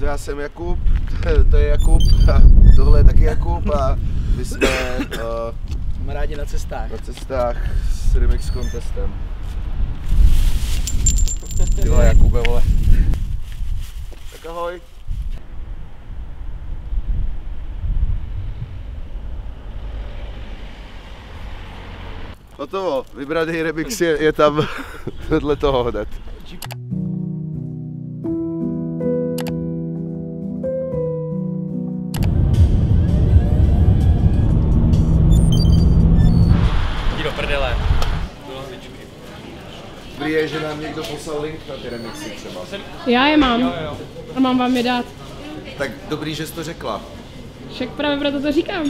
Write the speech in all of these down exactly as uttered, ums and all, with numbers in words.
Co já jsem Jakub, to je Jakub a tohle je taky Jakub a my jsme uh, kamarádi na cestách. Na cestách s Remix Contestem. Jo, Jakube, vole. Tak ahoj. Hotovo, vybraný remix je, je tam vedle toho hned. Jdi do prdele. Dobrý je, že nám někdo poslal link na ty remixy třeba. Já je mám. Jo, jo. A mám vám je dát. Tak dobrý, že jsi to řekla. Však právě proto to říkám.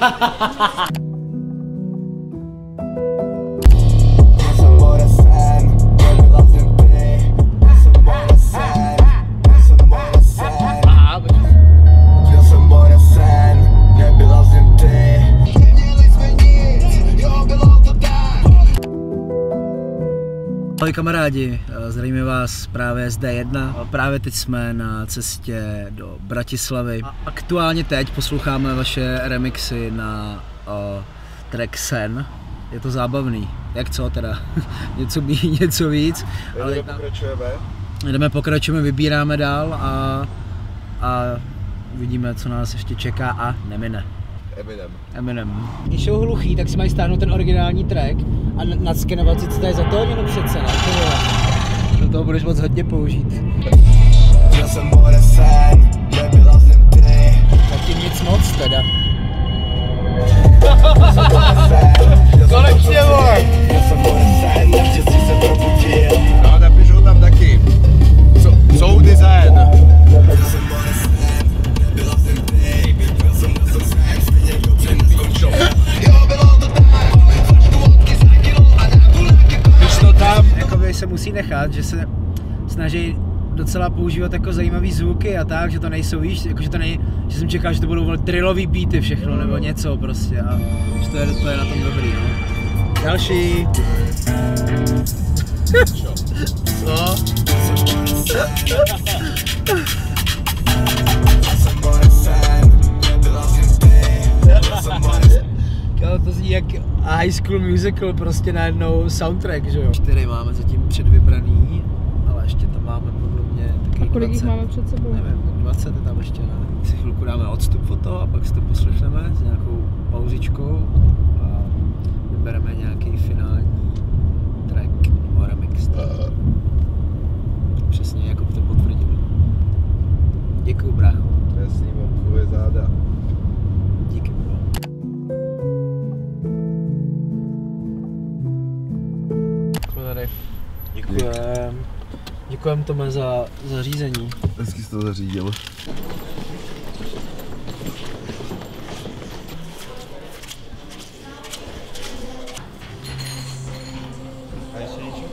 Ahoj kamarádi, zdravíme vás právě z D jedna. Právě teď jsme na cestě do Bratislavy. A aktuálně teď posloucháme vaše remixy na uh, track Sen. Je to zábavný. Jak co teda? něco míň, něco víc. Ale jdeme pokračujeme. Jdeme pokračujeme, vybíráme dál a, a uvidíme, co nás ještě čeká a nemine. Eminem. Eminem. Když jsou hluchý, tak si mají stáhnout ten originální track a nadskenovat si, co to je za tóninu přece, ne? Do toho budeš moc hodně použít. Zatím nic moc teda. Konečně, vole! No, napíšou tam taky. Sound design. Když to tam jakoby se musí nechat, že se snaží docela používat jako zajímavý zvuky a tak, že to nejsou, víš, jakože to nej, že jsem čekal, že to budou drillový beaty všechno nebo něco prostě a že to je, to je na tom dobrý, no. Další. Co? To zní jak High School Musical, prostě najednou soundtrack, že jo? Čtyři máme zatím předvybraný, ale ještě tam máme podle mě taky a kolik jich máme před sebou? Nevím, dvacet je tam ještě, ne? Si chvilku dáme odstup od toho a pak si to poslechneme s nějakou pauzičkou a vybereme nějaký finální track nebo remix. Přesně, jako to potvrdil. Děkuju, brácho. Jasný, mám tvoje záda. Díky, bro. Tady. Děkujem. Děkujem Tome za zařízení. Hezky jsi to zařídil. A ještě něco?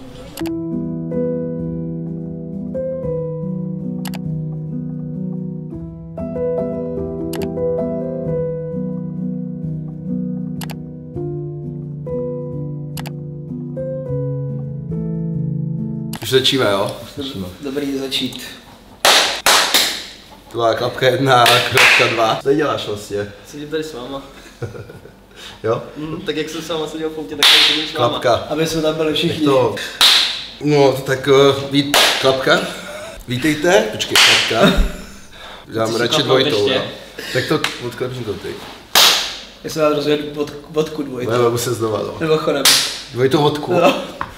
Už začíme, jo? Začíme. Dobrý začít. Tvá klapka jedna, klapka dva. Co děláš vlastně? Sedím tady s váma. Jo? Mm, tak jak jsem s váma seděl v autě, tak tady sedím s váma. Klapka. Aby jsme tam byli všichni. To... No, tak uh, vít... klapka. Vítejte. Počkej, klapka. Dám radši dvojitou, jo. Tak to odklepni to ty. Já jsem vám rozvěděl vod, vodku dvojitou. Nebo se znova, no. Nebo chodem. Dvojitou vodku. No.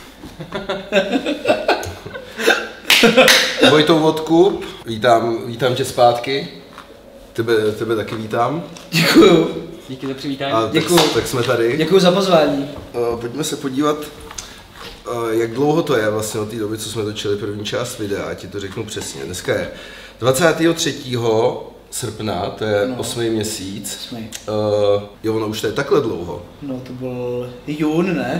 Dvojitou vodku. Vítám, vítám tě zpátky. Tebe, tebe taky vítám. Děkuju. Díky za přivítání. A tak, Děkuju. tak jsme tady. Děkuju za pozvání. Uh, pojďme se podívat, uh, jak dlouho to je vlastně od té doby, co jsme točili první část videa, a ti to řeknu přesně. Dneska je dvacátého třetího srpna, to je no. osmý měsíc. Osmý. Uh, jo, ono už to je takhle dlouho. No to byl jún, ne?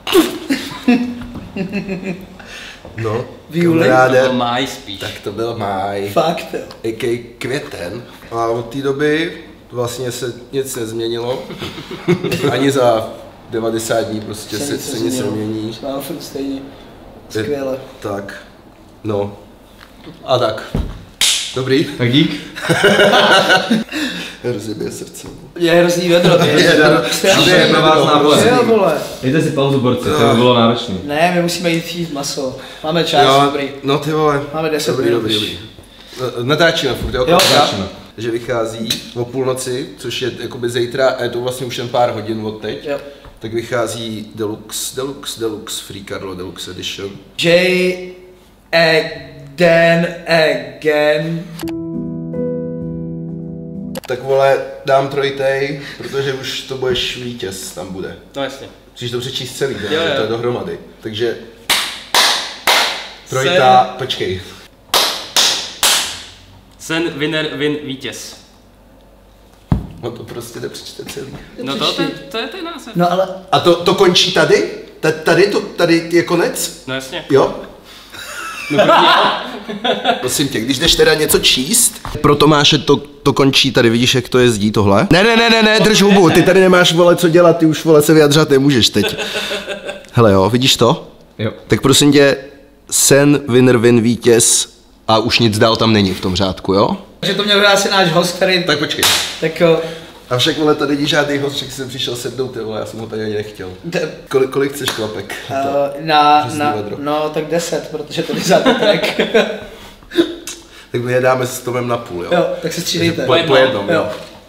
No, v júli? To byl máj spíš. Tak to byl máj. Fakt jo. A K květen. A od té doby vlastně se nic nezměnilo. Ani za devadesát dní prostě se, se nic nemění. Máme furt stejně. Skvěle. Tak, no. A tak. Dobrý. Tak dík. Rozjebě srdce. Je hrozný vedro, ty. To je pro vás nápoj. Jo, vole. Dejte si pauzu, borci, to by bylo náročné. Ne, my musíme jít jít maso. Máme čas, Jo, dobrý. no ty vole. Máme deset dobrý, minut dobrý, už. dobrý. No, natáčíme furt, jo? Jo, Natáčíme. Že vychází o půlnoci, což je jakoby zítra, a je to vlastně už jen pár hodin od teď. Jo. Tak vychází Deluxe, Deluxe, Deluxe, Free Carlo Deluxe Edition. J. Again, again. Tak vole, dám trojtej, protože už to budeš vítěz, tam bude. No jasně. Musíš to přečíst celý, ne? Jo, jo. To je dohromady. Takže trojta, počkej. Sen, winner, win, vítěz. No to prostě nepřečte celý. No to, to, to je ten název. No ale... A to, to končí tady? Ta- Tady, to, tady je konec? No jasně. Jo? Prosím tě, když jdeš teda něco číst, pro Tomáše to, to končí tady, vidíš, jak to jezdí tohle? Ne, ne, ne, ne, ne, drž hubu, ty tady nemáš, vole, co dělat, ty už, vole, se vyjadřovat nemůžeš teď. Hele jo, vidíš to? Jo. Tak prosím tě, sen, winner, win, vítěz a už nic dál tam není v tom řádku, jo? Takže to měl být asi náš host, který... Tak počkej. Tak jo. A však, vole, tady není žádný host, však jsem přišel sednout, ty vole, já jsem ho tady ani nechtěl. D- Kolik, kolik chceš klapek? Uh, na, Přesný na, vedro. no tak deset, protože to je za track. Tak my je dáme s Tomem na půl, jo? Jo, tak se střídejte. Po, po jednom, jo. Jo.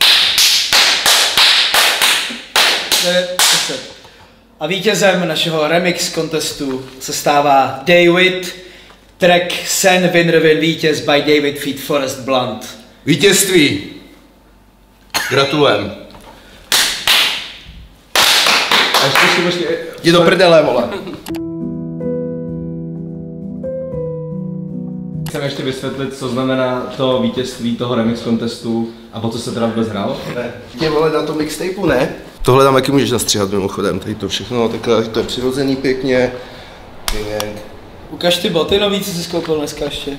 devět, deset. A vítězem našeho remix contestu se stává David, track Sen Winner Win vítěz by David feat. Forest Blunt. Vítězství! Gratulujem. A ještě si počkej. Jdi do prdele, vole. Chceme ještě vysvětlit, co znamená to vítězství toho remix contestu a o co se teda vůbec hrál? Ne. Tě, vole, na tom mixtapeu, ne? Tohle tam taky můžeš nastříhat mimochodem, tady to všechno, takhle, to je přirozený pěkně. Pěkně. Ukaž ty boty nový, co jsi skoupil dneska ještě.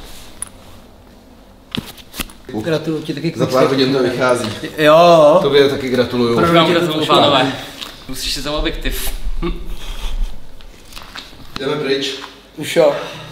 Gratuluju ti taky k Za pár hodin to vychází. Jo. Tobě taky gratuluju. První Vám tě to gratuluju, pošlo. pánové. Musíš si za objektiv. Jdeme pryč. Už jo.